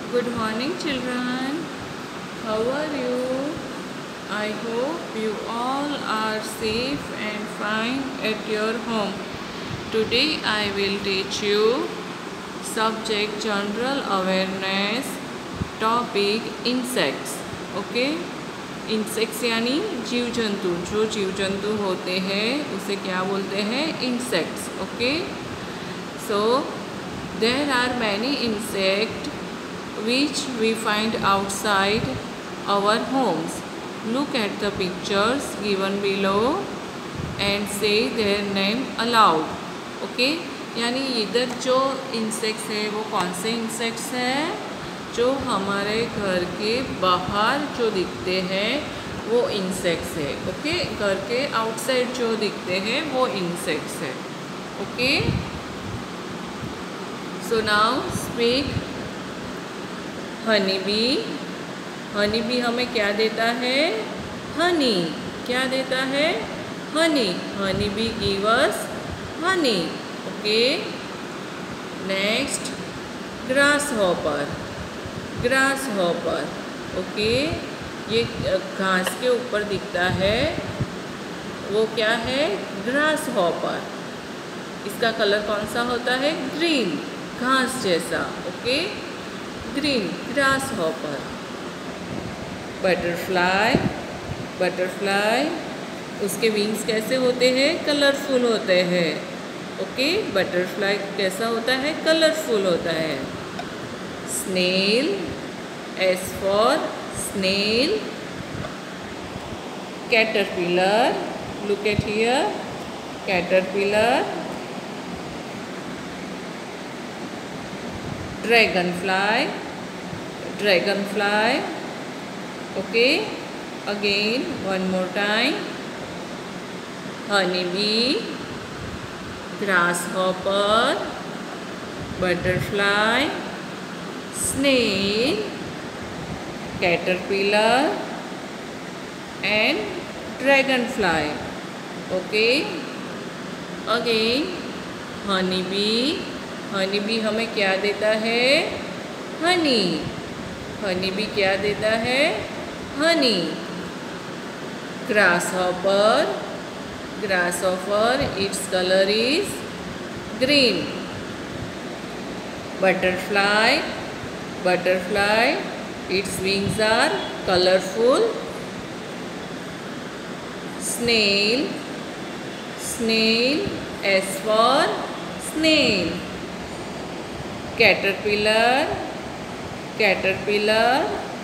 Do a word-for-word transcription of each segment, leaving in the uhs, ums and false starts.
Good morning, children. How are you? I hope you all are safe and fine at your home. Today I will teach you subject general awareness, topic insects. Okay? Insects यानी जीव जंतु, जो जीव जंतु होते हैं उसे क्या बोलते हैं? Insects. Okay, so there are many insect which we find outside our homes. Look at the pictures given below and say their name aloud. Okay? यानी इधर जो इंसेक्ट्स है वो कौन से इंसेक्ट्स हैं? जो हमारे घर के बाहर जो दिखते हैं वो इंसेक्ट्स है. ओके, घर के आउटसाइड जो दिखते हैं वो इंसेक्ट्स है. Okay, so now speak. Honey bee. Honey bee हमें क्या देता है? हनी. क्या देता है? Honey. Honey bee give us honey. Okay, next grasshopper. Grasshopper. Okay, ये घास के ऊपर दिखता है वो क्या है? Grass hopper. इसका कलर कौन सा होता है? ग्रीन, घास जैसा. Okay, green grasshopper. Butterfly. Butterfly, उसके विंग्स कैसे होते हैं? कलरफुल होते हैं. ओके, बटरफ्लाई कैसा होता है? कलरफुल होता है. Snail. S for snail. Caterpillar. Look at here. Caterpillar. Dragonfly. Dragonfly. Okay, again one more time. Honeybee. Grasshopper. Butterfly. Snail. Caterpillar and dragonfly. Okay, again honeybee. Honey bee हमें क्या देता है? Honey. Honey B क्या देता है? Honey. Grasshopper. Grasshopper, it's colour is green. Butterfly. Butterfly, it's wings are colourful. Snail. Snail, S for snail. Caterpillar. Caterpillar.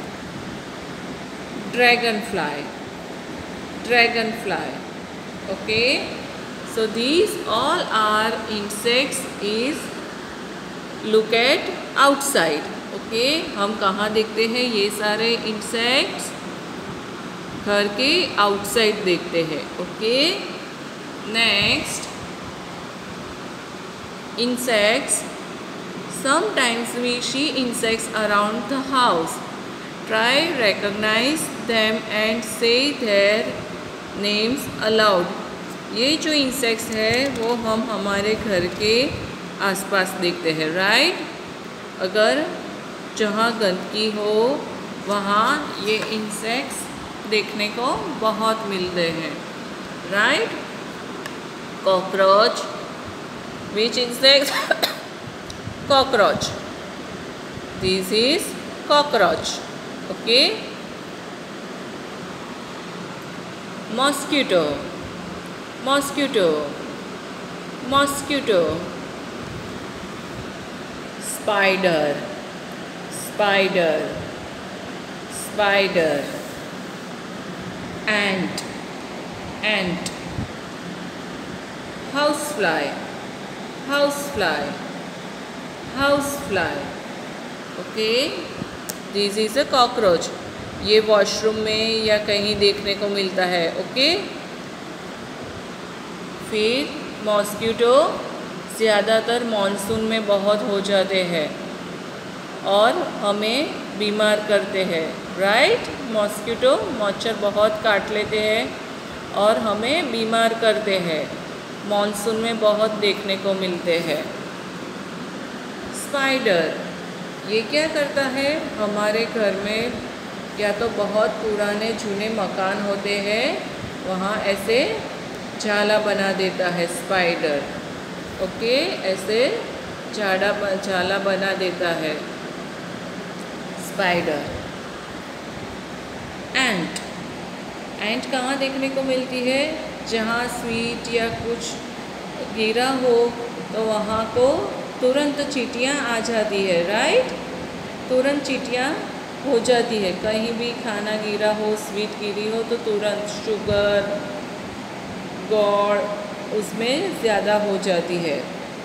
Dragonfly. Dragonfly. Okay, so these all are insects is look at outside. Okay, हम कहाँ देखते हैं ये सारे insects? घर के outside देखते हैं. Okay, next insects. Sometimes we see insects around the house. Try recognize them and say their names aloud. ये जो इंसेक्ट्स है वो हम हमारे घर के आसपास देखते हैं. राइट, अगर जहाँ गंदगी हो वहाँ ये इंसेक्ट्स देखने को बहुत मिलते हैं. Right, cockroach. Which insect? Cockroach. This is cockroach. Okay. Mosquito. Mosquito. Mosquito. Spider. Spider. Spider. Ant. Ant. Housefly. Housefly. Housefly. Okay, this is a cockroach. ये वॉशरूम में या कहीं देखने को मिलता है. ओके, फिर मॉस्किटो ज़्यादातर मॉनसून में बहुत हो जाते हैं और हमें बीमार करते हैं. राइट, मॉस्किटो मच्छर बहुत काट लेते हैं और हमें बीमार करते हैं. मॉनसून में बहुत देखने को मिलते हैं. स्पाइडर. ये क्या करता है, हमारे घर में या तो बहुत पुराने जूने मकान होते हैं, वहाँ ऐसे जाला बना देता है स्पाइडर। ओके, ऐसे झाड़ा जाला बना देता है स्पाइडर। एंट, एंट कहाँ देखने को मिलती है, जहाँ स्वीट या कुछ गिरा हो तो वहाँ को तुरंत चींटियाँ आ जाती है, राइट। तुरंत चींटियाँ हो जाती है, कहीं भी खाना गिरा हो, स्वीट गिरी हो तो तुरंत शुगर गौड़ उसमें ज़्यादा हो जाती है।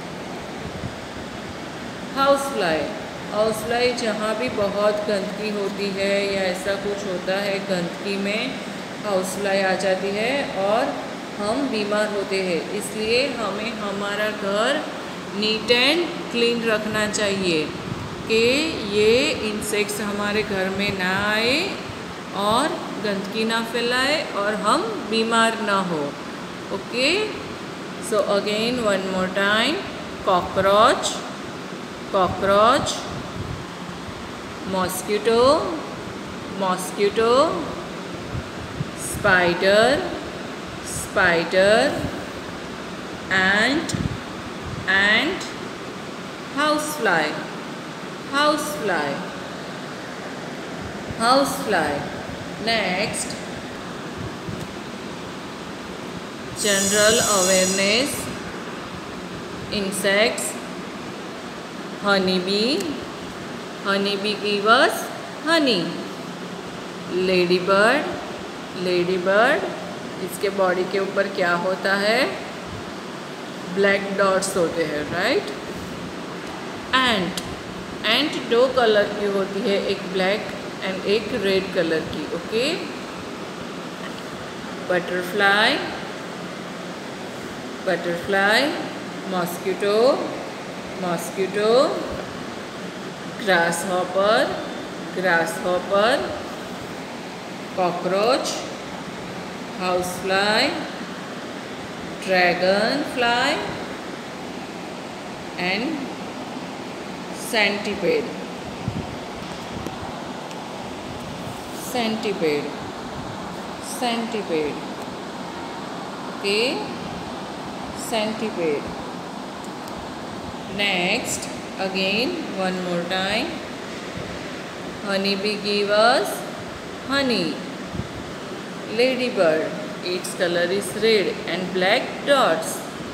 हाउस फ्लाई, हाउस फ्लाई जहाँ भी बहुत गंदगी होती है या ऐसा कुछ होता है, गंदगी में हाउस फ्लाई आ जाती है और हम बीमार होते हैं। इसलिए हमें हमारा घर नीट एंड क्लीन रखना चाहिए कि ये इंसेक्ट्स हमारे घर में ना आए और गंदगी ना फैलाए और हम बीमार ना हो। Okay, so again one more time, cockroach, cockroach, mosquito, mosquito, spider, spider, ant, ant, housefly, housefly, housefly. Next, general awareness, insects, honeybee, honeybee gives us honey. Ladybird, ladybird, इसके बॉडी के ऊपर क्या होता है, ब्लैक डॉट्स होते हैं, right. एंट, एंट दो colour की होती है, एक ब्लैक एंड एक रेड कलर की। Okay, butterfly, butterfly, mosquito, mosquito, grasshopper, grasshopper, cockroach, housefly, dragonfly and centipede, centipede, centipede. Okay, centipede. Next, again one more time, honeybee gives us honey. Ladybird, its color is red and black dots.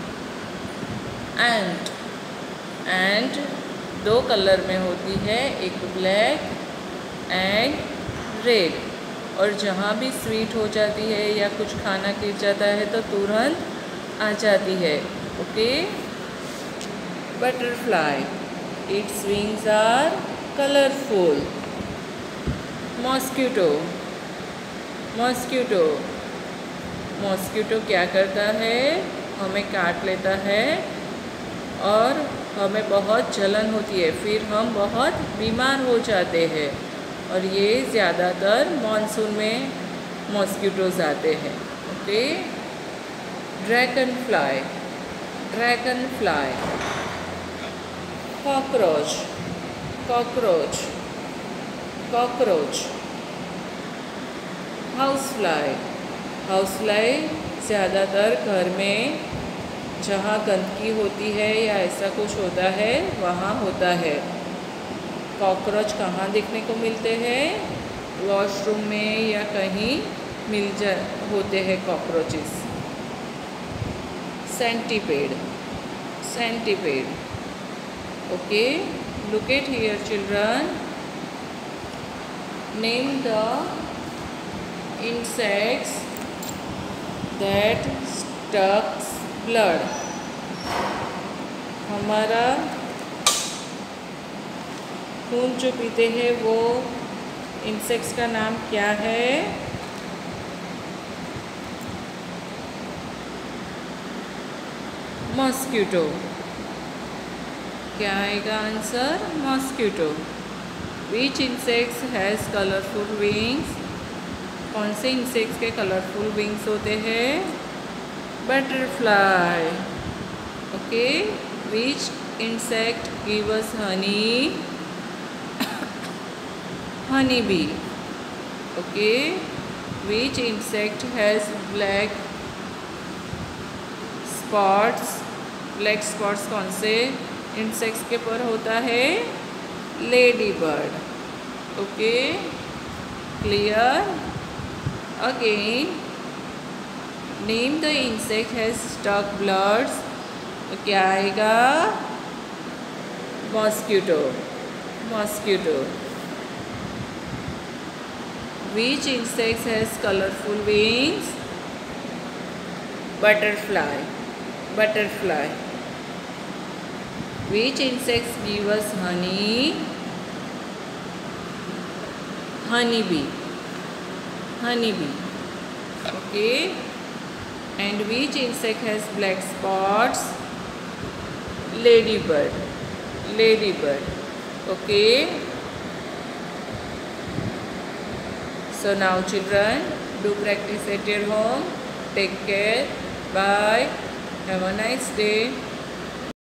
Ant, ant दो colour में होती है, एक black and red, और जहाँ भी sweet हो जाती है या कुछ खाना गिर जाता है तो तुरंत आ जाती है। Okay, butterfly, it's wings are colourful. Mosquito, mosquito, mosquito क्या करता है, हमें काट लेता है और हमें बहुत जलन होती है, फिर हम बहुत बीमार हो जाते हैं, और ये ज़्यादातर मानसून में मॉस्किटोज आते हैं। Okay, dragonfly, dragonfly, cockroach, cockroach, cockroach, housefly, housefly ज़्यादातर घर में जहाँ गंदगी होती है या ऐसा कुछ होता है वहाँ होता है। कॉकरोच कहाँ देखने को मिलते हैं, वॉशरूम में या कहीं मिल जा होते हैं cockroaches. Centipede, centipede. Okay, look at here children, name the insects that sucks blood. हमारा खून जो पीते हैं वो इंसेक्ट्स का नाम क्या है? मॉस्किटो। क्या आएगा answer? Mosquito. Which insects has colourful wings? कौन से इंसेक्ट्स के कलरफुल विंग्स होते हैं? Butterfly. Okay, which insect gives honey? honey bee. Okay. Which insect has black spots? Black spots कौन से इंसेक्ट्स के पर होता है? Ladybird. Okay, clear. Again, name the insect has stuck bloods. तो क्या आएगा? Mosquito. Mosquito. Which insect has colorful wings? Butterfly. Butterfly. Which insects give us honey? Honeybee. Honeybee. Okay. And which insect has black spots? Ladybird. Ladybird. Okay. So now children, do practice at your home. Take care. Bye. Have a nice day.